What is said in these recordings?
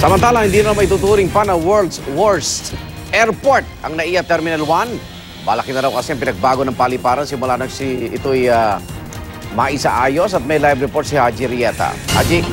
Samantala, hindi na may tuturing pa na world's worst airport ang NAIA Terminal 1. Malaki na raw kasi ang pinagbago ng paliparan simula nang ito'y maisaayos at may live report si Haji Rieta. Haji?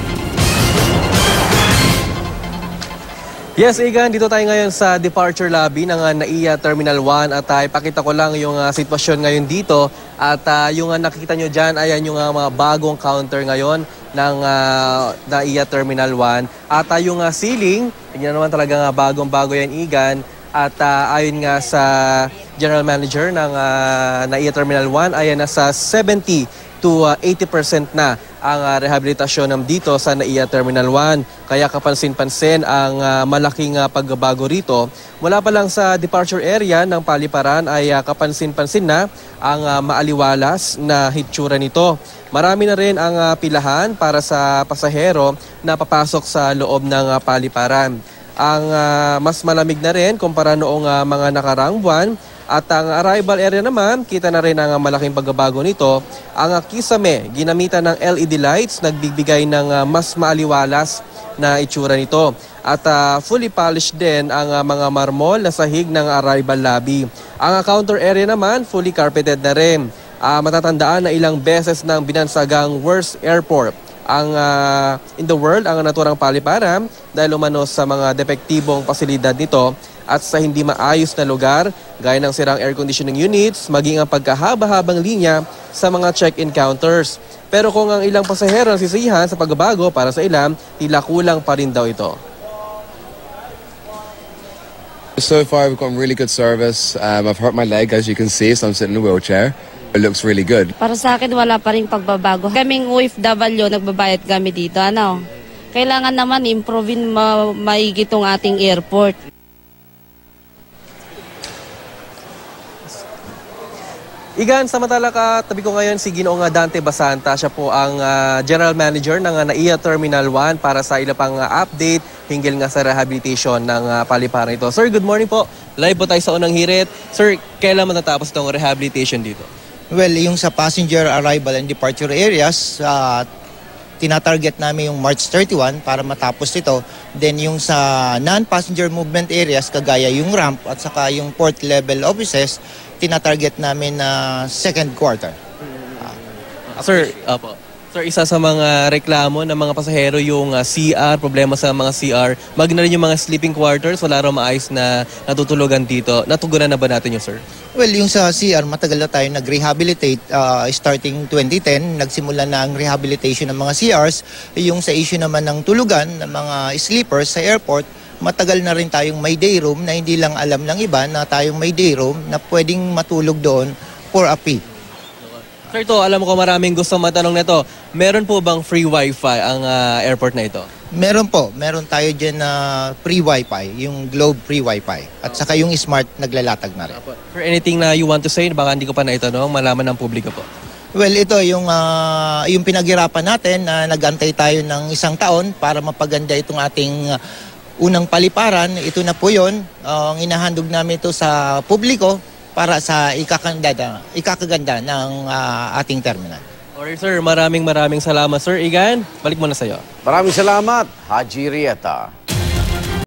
Yes, Igan, dito tayo ngayon sa departure lobby ng NAIA Terminal 1 at ipakita ko lang yung sitwasyon ngayon dito at yung nakikita nyo dyan ayan yung mga bagong counter ngayon ng NAIA Terminal 1 at yung ceiling, tingnan naman talaga bagong-bago yan, Igan, at ayon nga sa General Manager ng NAIA Terminal 1 ayan nasa 70 to 80% na ang rehabilitasyon dito sa NAIA Terminal 1. Kaya kapansin-pansin ang malaking pagbabago rito. Mula pa lang sa departure area ng paliparan ay kapansin-pansin na ang maaliwalas na hitsura nito. Marami na rin ang pilahan para sa pasahero na papasok sa loob ng paliparan. Ang mas malamig na rin kumpara noong mga nakaraang buwan. At ang arrival area naman, kita na rin ang malaking pagbabago nito. Ang kisame, ginamitan ng LED lights, nagbibigay ng mas maaliwalas na itsura nito. At fully polished din ang mga marmol na sahig ng arrival lobby. Ang counter area naman, fully carpeted na rin. Matatandaan na ilang beses ng binansagang worst airport in the world ang naturang paliparan dahil umano sa mga depektibong pasilidad nito at sa hindi maayos na lugar gaya ng sirang air conditioning units, maging ang pagkahaba-habang linya sa mga check-in counters. Pero kung ang ilang pasahero nasisiyahan sa pagbabago para sa ilan, tila kulang pa rin daw ito. So far, we've gotten really good service. I've hurt my leg, as you can see, so I'm sitting in a wheelchair. It looks really good. Para sa akin, wala pa rin pagbabago. Kaming OFW, nagbabayad kami dito. Kailangan naman improvein maigi itong ating airport. Igan, samantala tabi ko ngayon si Ginoong Dante Basanta. Siya po ang General Manager ng NAIA Terminal 1 para sa ilang pang update hinggil nga sa rehabilitation ng paliparan ito. Sir, good morning po. Live po tayo sa unang hirit. Sir, kailan matatapos itong rehabilitation dito? Well, yung sa passenger arrival and departure areas, tinatarget namin yung March 31 para matapos ito. Then yung sa non-passenger movement areas, kagaya yung ramp at saka yung port level offices, tinatarget namin na second quarter. Sir, isa sa mga reklamo ng mga pasahero yung CR, problema sa mga CR. Magna rin yung mga sleeping quarters, wala raw maayos na natutulugan dito. Natugunan na ba natin yun, sir? Well, yung sa CR, matagal na tayo nag-rehabilitate. Starting 2010, nagsimula na ang rehabilitation ng mga CRs. Yung sa issue naman ng tulugan, ng mga sleepers sa airport, matagal na rin tayong may day room na hindi lang alam ng iba na tayong may day room na pwedeng matulog doon for a fee. Sir, alam ko maraming gusto matanong nito. Meron po bang free wifi ang airport na ito? Meron po. Meron tayo dyan na free wifi, yung Globe free wifi. At saka yung smart naglalatag na rin. Sir, anything na you want to say? Baka hindi ko pa naitanong, malaman ng publiko po. Well, ito yung pinaghirapan natin na nag-antay tayo ng 1 taon para mapaganda itong ating unang paliparan. Ito na po yun. Ang inahandog namin ito sa publiko para sa ikakaganda ng ating terminal. Alright, sir, maraming salamat, sir. Igan, balik mo na sa'yo. Maraming salamat, Haji Rieta.